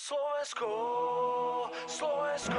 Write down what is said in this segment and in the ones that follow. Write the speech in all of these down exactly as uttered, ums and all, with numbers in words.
Slovensko, Slovensko.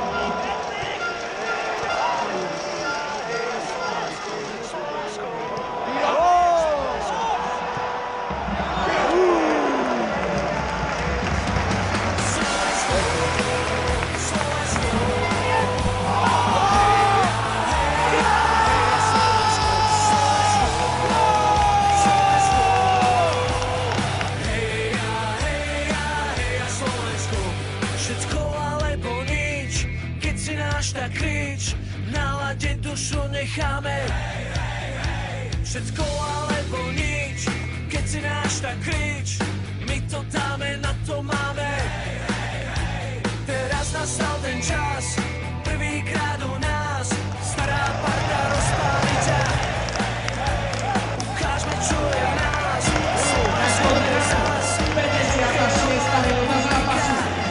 Tak krič, naladiť dušu necháme. Všetko alebo nič, keď si náš, tak krič, my to dáme, na to máme. Teraz nastal ten čas, prvýkrát u nás, stará parta rozpáli ťa. Ukážme, čo je v nás, Slovensko teraz. päťdesiata šiesta minúta zápasu.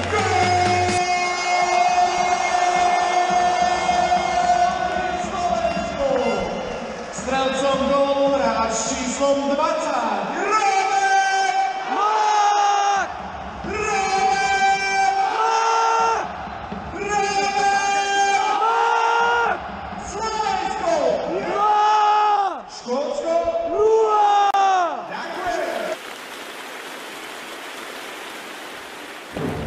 Strelcom gólu hráč s číslom dvadsať, Robert Mák! Robert Mák! Robert Mák! Slovensko! Ja! Škótsko? nula! Ďakujem!